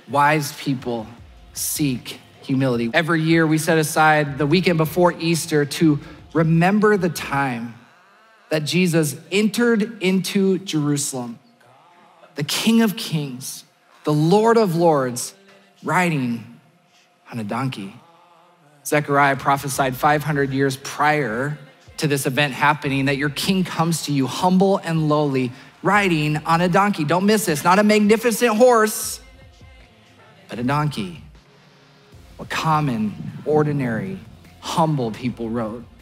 Wise people seek humility. Every year we set aside the weekend before Easter to remember the time that Jesus entered into Jerusalem, the King of Kings, the Lord of Lords, riding on a donkey. Zechariah prophesied 500 years prior to this event happening that your king comes to you humble and lowly, riding on a donkey. Don't miss this, not a magnificent horse, but a donkey. What common, ordinary, humble people rode.